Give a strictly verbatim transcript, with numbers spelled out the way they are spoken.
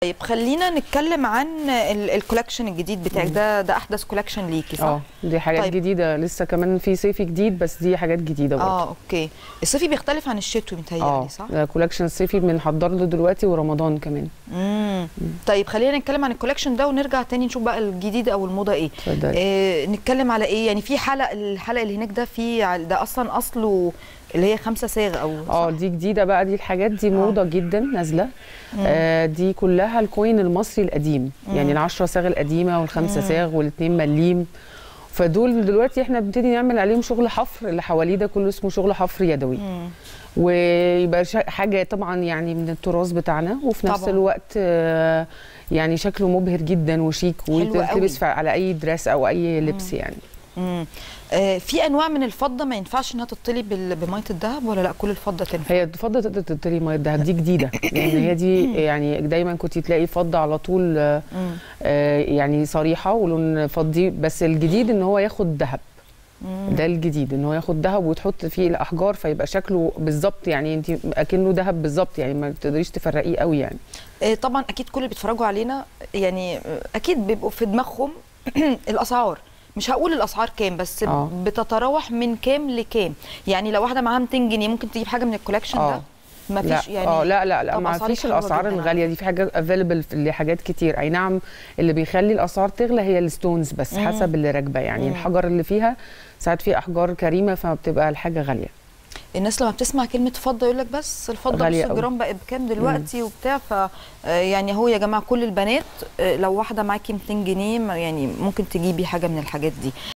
طيب خلينا نتكلم عن الكولكشن الجديد بتاعك ده ده احدث كولكشن ليكي صح؟ اه دي حاجات طيب. جديده لسه كمان في صيفي جديد، بس دي حاجات جديده برضه. اه اوكي. الصيفي بيختلف عن الشتوي متهيألي صح؟ اه كولكشن الصيفي بنحضر له دلوقتي ورمضان كمان. امم طيب خلينا نتكلم عن الكولكشن ده ونرجع تاني نشوف بقى الجديد او الموضه ايه. آه نتكلم على ايه؟ يعني في حلقه الحلقه اللي هناك ده في ده اصلا اصله اللي هي خمسة صاغ او اه دي جديده بقى، دي الحاجات دي موضه آه. جدا نازله. آه دي كلها الكوين المصري القديم، مم. يعني العشرة صاغ القديمه والخمسه صاغ والاثنين مليم. فدول دلوقتي احنا بنبتدي نعمل عليهم شغل حفر، اللي حواليه ده كله اسمه شغل حفر يدوي. مم. ويبقى حاجه طبعا يعني من التراث بتاعنا، وفي نفس طبعا. الوقت آه يعني شكله مبهر جدا وشيك، ويتلبس على اي دريس او اي لبس. مم. يعني امم آه في انواع من الفضه ما ينفعش انها تطلي بميه الذهب ولا لا كل الفضه تنفع؟ هي الفضه تقدر تطلي ميه الذهب، دي جديده لان هي دي يعني دايما كنت تلاقي فضه على طول آه يعني صريحه ولون فضي، بس الجديد ان هو ياخد ذهب. ده الجديد ان هو ياخد ذهب وتحط فيه الاحجار فيبقى شكله بالظبط، يعني انت اكنه ذهب بالظبط، يعني ما تقدريش تفرقيه قوي يعني. آه طبعا اكيد كل اللي بيتفرجوا علينا يعني اكيد بيبقوا في دماغهم الاسعار. مش هقول الاسعار كام بس أوه. بتتراوح من كام لكام؟ يعني لو واحده معاها ميتين جنيه ممكن تجيب حاجه من الكولكشن ده؟ ما فيش يعني اه لا لا لا ما فيش الاسعار الغاليه دي، في حاجات افيلبل لحاجات كتير. اي نعم اللي بيخلي الاسعار تغلى هي الستونز بس، مم. حسب اللي راكبه يعني. مم. الحجر اللي فيها ساعات في احجار كريمه فبتبقى الحاجه غاليه. الناس لما بتسمع كلمه فضه يقول لك بس الفضه نص جرام بقى بكام دلوقتي وبتاع، ف يعني هو يا جماعه كل البنات لو واحده معاكي ميتين جنيه يعني ممكن تجيبي حاجه من الحاجات دي.